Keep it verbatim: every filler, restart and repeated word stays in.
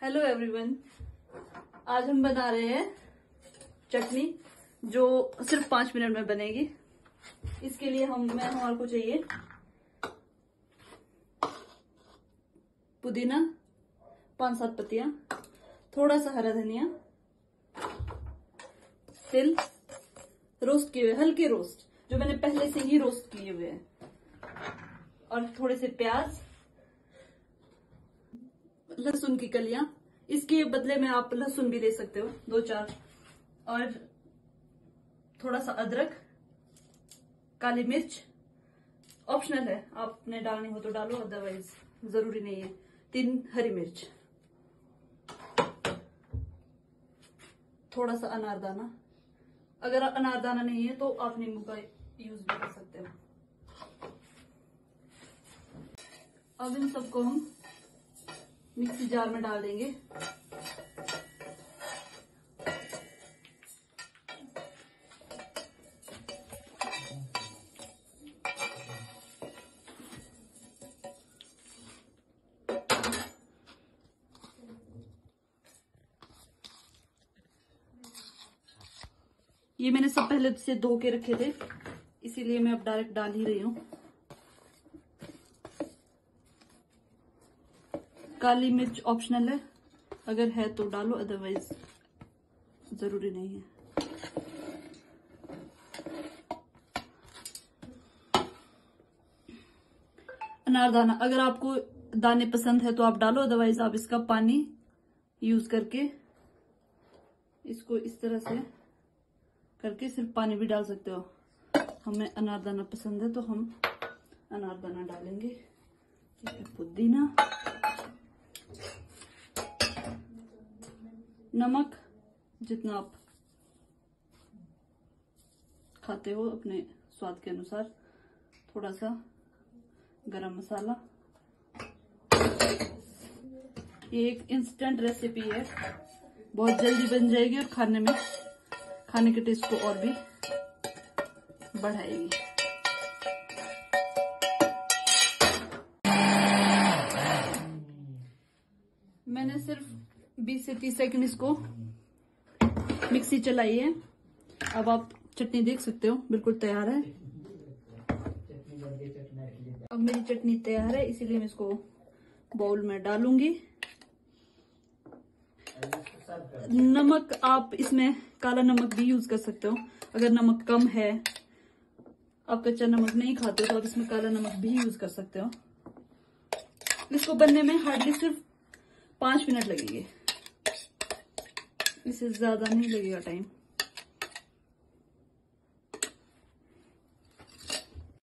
Hello everyone, आज हम बना रहे हैं चटनी जो सिर्फ पांच मिनट में बनेगी। इसके लिए हम मैं हमारे को चाहिए पुदीना, पांच सात पत्तियां, थोड़ा सा हरा धनिया, तिल रोस्ट किए हुए, हल्के रोस्ट जो मैंने पहले से ही रोस्ट किए हुए हैं, और थोड़े से प्याज, लहसुन की कलियां। इसके बदले में आप लहसुन भी ले सकते हो, दो चार, और थोड़ा सा अदरक, काली मिर्च ऑप्शनल है, आपने डालनी हो तो डालो, अदरवाइज जरूरी नहीं है। तीन हरी मिर्च, थोड़ा सा अनारदाना, अगर अनारदाना नहीं है तो आप नींबू का यूज भी कर सकते हो। अब इन सबको हम मिक्सी जार में डाल देंगे। ये मैंने सब पहले से धो के रखे थे, इसीलिए मैं अब डायरेक्ट डाल ही रही हूँ। काली मिर्च ऑप्शनल है, अगर है तो डालो, अदरवाइज जरूरी नहीं है। अनारदाना, अगर आपको दाने पसंद है तो आप डालो, अदरवाइज आप इसका पानी यूज करके इसको इस तरह से करके सिर्फ पानी भी डाल सकते हो। हमें अनारदाना पसंद है तो हम अनारदाना डालेंगे। ठीक है, पुदीना, नमक जितना आप खाते हो अपने स्वाद के अनुसार, थोड़ा सा गरम मसाला। ये एक इंस्टेंट रेसिपी है, बहुत जल्दी बन जाएगी और खाने में खाने के टेस्ट को और भी बढ़ाएगी। मैंने सिर्फ बीस से तीस सेकंड इसको मिक्सी चलाई है। अब आप चटनी देख सकते हो, बिल्कुल तैयार है। अब मेरी चटनी तैयार है, इसीलिए मैं इसको बाउल में डालूंगी। नमक आप इसमें काला नमक भी यूज कर सकते हो, अगर नमक कम है, आप कच्चा नमक नहीं खाते हो तो आप इसमें काला नमक भी यूज कर सकते हो। इसको बनने में हार्डली सिर्फ पांच मिनट लगेंगे, इससे ज्यादा नहीं लगेगा टाइम।